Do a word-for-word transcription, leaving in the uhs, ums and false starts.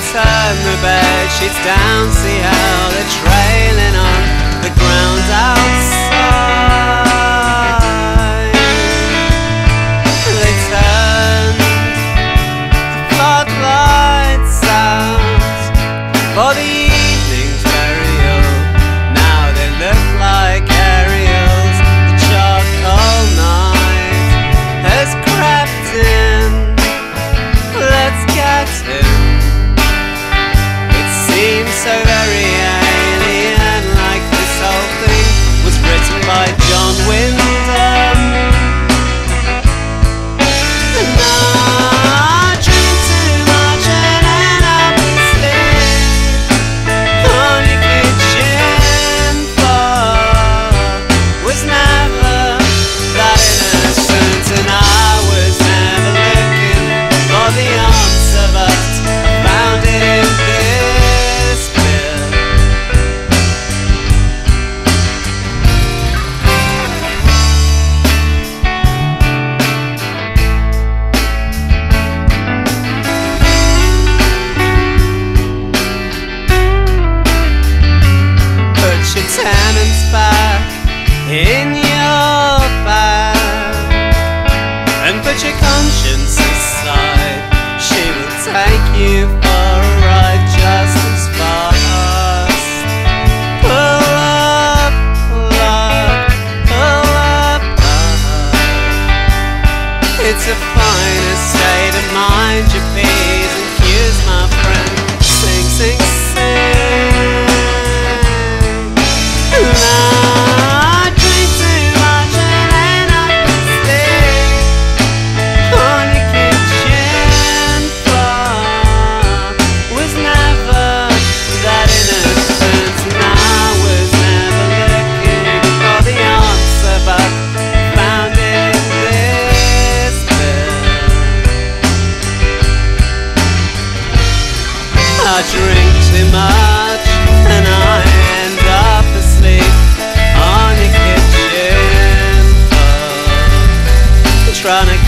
turn the bed sheets down, see how they're trailing on the ground outside. They turned the floodlights out for the evening's burial. Now they look like aerials. The charcoal night has crept in. Let's get him. It seems so very alien, like this whole thing was written by John Wyndham. And I drink too much and end up asleep on your kitchen floor. Was never that innocent, and I was never looking for the answer, but I found it in this bill. Put your tenants back in your bag and put your conscience aside. She will take you for a ride just as fast. Pull up, pull up, pull up, up. It's a fine state of mind, your P's and Q's, my friend. Sing, sing, sing. And I drink too much and end up asleep on your kitchen floor. Was never that innocent, and I was never looking for the answer, but found it in this bill. I drink too much and I end up asleep on your kitchen floor, trying to